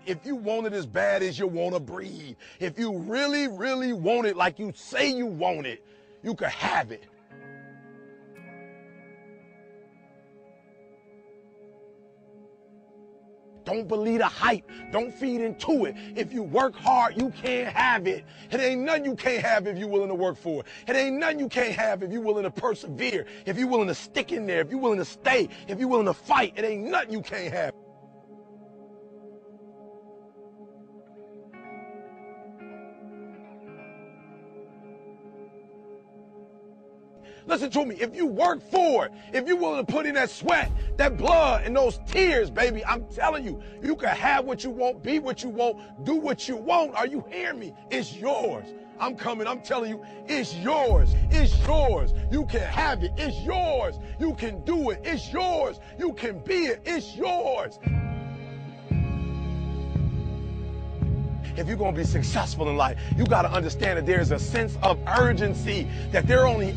if you want it as bad as you want to breathe, if you really, really want it like you say you want it, you can have it. Don't believe the hype. Don't feed into it. If you work hard, you can't have it. It ain't nothing you can't have if you're willing to work for it. It ain't nothing you can't have if you're willing to persevere, if you're willing to stick in there, if you're willing to stay, if you're willing to fight. It ain't nothing you can't have. Listen to me, if you work for it, if you're willing to put in that sweat, that blood, and those tears, baby, I'm telling you, you can have what you want, be what you want, do what you want. Are you hearing me? It's yours. I'm telling you, it's yours. It's yours. You can have it. It's yours. You can do it. It's yours. You can be it. It's yours. If you're going to be successful in life, you got to understand that there's a sense of urgency, that there are only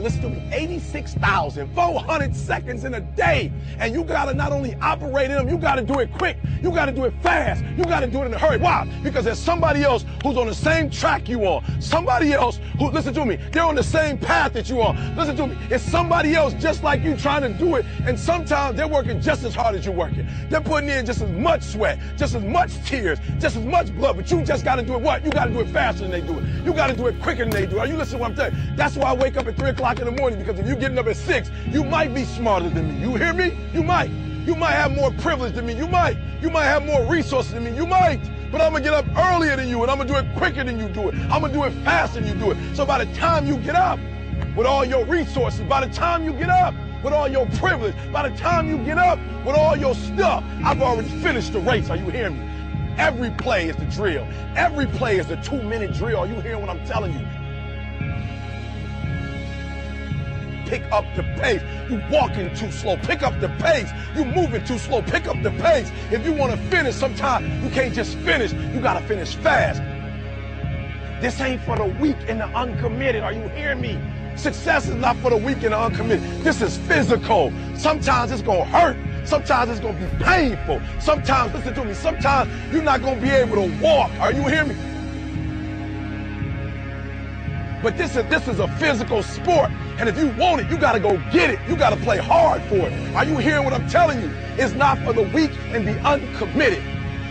86,400 seconds in a day. And you got to not only operate in them, you got to do it quick. You got to do it fast. You got to do it in a hurry. Why? Because there's somebody else who's on the same track you on. Somebody else who, listen to me, they're on the same path that you on. Listen to me, it's somebody else just like you trying to do it. And sometimes they're working just as hard as you're working. They're putting in just as much sweat, just as much tears, just as much blood. But you just got to do it what? You got to do it faster than they do it. You got to do it quicker than they do it. Are you listening to what I'm telling you? That's why I wake up at 3 o'clock in the morning, because if you're getting up at 6, you might be smarter than me. You hear me? You might. You might have more privilege than me. You might. You might have more resources than me. You might. But I'm going to get up earlier than you, and I'm going to do it quicker than you do it. I'm going to do it faster than you do it. So by the time you get up with all your resources, by the time you get up with all your privilege, by the time you get up with all your stuff, I've already finished the race. Are you hearing me? Every play is the drill. Every play is the 2-minute drill. Are you hearing what I'm telling you? Pick up the pace. You walking too slow. Pick up the pace. You moving too slow. Pick up the pace. If you want to finish, sometimes you can't just finish. You got to finish fast. This ain't for the weak and the uncommitted. Are you hearing me? Success is not for the weak and the uncommitted. This is physical. Sometimes it's going to hurt. Sometimes it's going to be painful. Sometimes, listen to me, sometimes you're not going to be able to walk. Are you hearing me? But this is a physical sport. And if you want it, you got to go get it. You got to play hard for it. Are you hearing what I'm telling you? It's not for the weak and the uncommitted.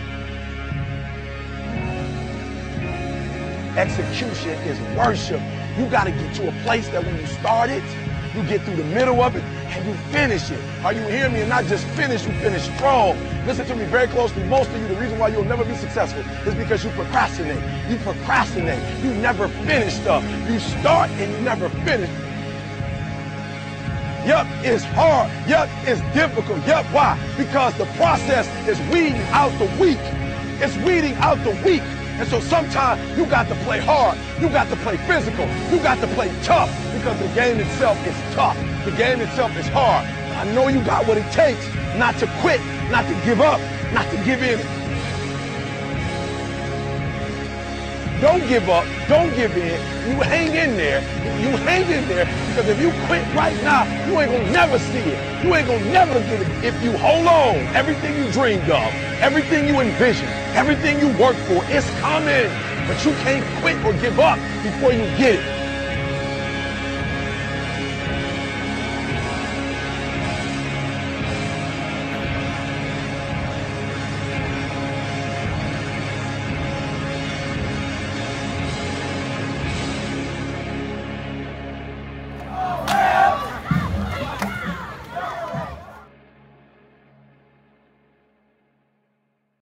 Execution is worship. You got to get to a place that when you start it, you get through the middle of it, and you finish it. Are you hearing me? And not just finish, you finish strong. Listen to me very closely. Most of you, the reason why you'll never be successful is because you procrastinate. You procrastinate. You never finish stuff. You start and you never finish. Yup, it's hard. Yup, it's difficult. Yup, why? Because the process is weeding out the weak. It's weeding out the weak. And so sometimes you got to play hard. You got to play physical. You got to play tough, because the game itself is tough. The game itself is hard. I know you got what it takes not to quit, not to give up, not to give in. Don't give up. Don't give in. You hang in there. You hang in there, because if you quit right now, you ain't going to never see it. You ain't going to never get it. If you hold on, everything you dreamed of, everything you envisioned, everything you worked for, it's coming. But you can't quit or give up before you get it.